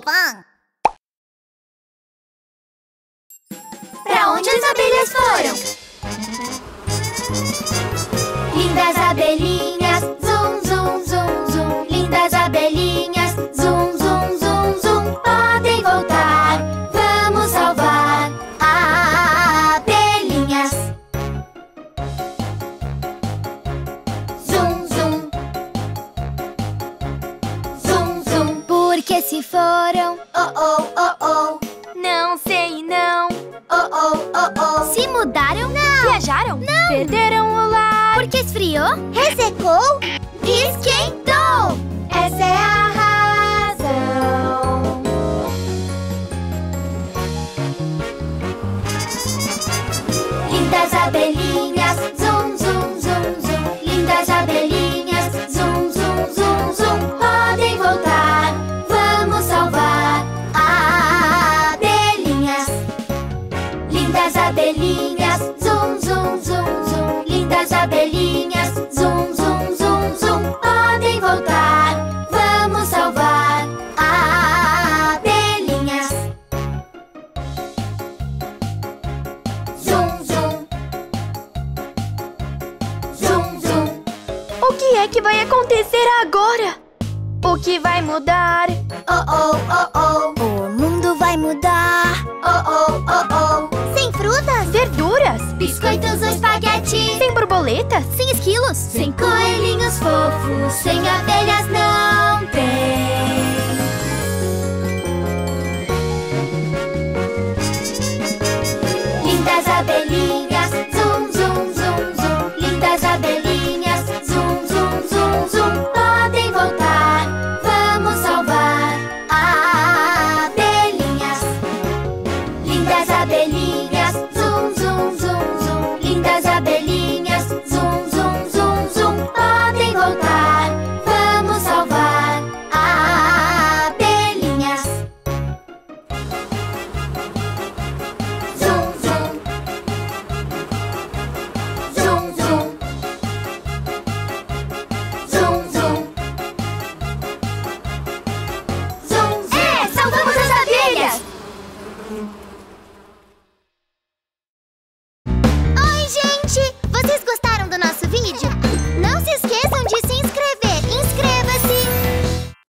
fun. Pra onde as abelhas foram? Lindas abelhinhas, zum, zum, zum, zum. Lindas abelhinhas, zum, zum, zum, zum. Podem voltar, vamos salvar abelhinhas. Zum, zum. Zum, zum. Por que se foram? Oh, oh, oh, oh. Não sei, não. Oh, oh, oh, oh. Se mudaram? Não. Viajaram? Não. Perderam o lar? Porque esfriou? Ressecou? Esquentou! Essa é a razão. Lindas abelhinhas, zum, zum, zum, zum. Lindas abelhinhas, zum, zum, zum, zum. Podem voltar, vamos salvar abelhinhas. Lindas abelhinhas, zum, zum, zum, zum. Lindas abelhinhas, zum, zum, zum, zum. Podem voltar, vamos salvar abelhinhas. Zum, zum. Zum, zum. O que é que vai acontecer agora? O que vai mudar? Oh, oh, oh, oh. O mundo vai mudar. Oh, oh, oh, oh. Sem frutas? Verduras? Biscoitos ou espaguete? Sem borboletas? Sem esquilos? Sem coelhinhos fofos, sem abelhas não tem. Lindas abelhinhas, zum, zum, zum, zum. Lindas abelhinhas, zum, zum, zum, zum. Podem voltar, vamos salvar abelhinhas. Lindas abelhinhas, zum, zum, zum, zum. Lindas abelhinhas, zum, zum, zum, zum. Podem voltar, vamos salvar abelhinhas. Zum, zum. Zum, zum. Zum, zum. Zum, zum. É, salvamos as abelhas!